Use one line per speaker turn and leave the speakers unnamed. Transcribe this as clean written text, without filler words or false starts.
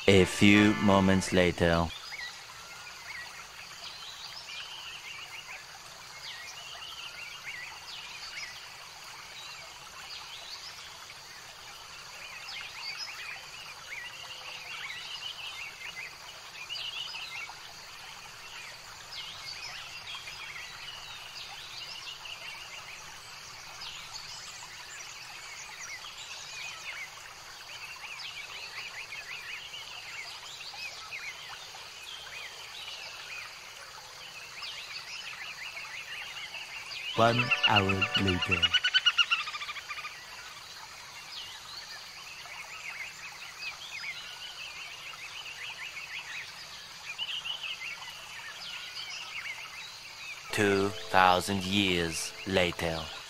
A few moments later. 1 hour later. Two thousand years later.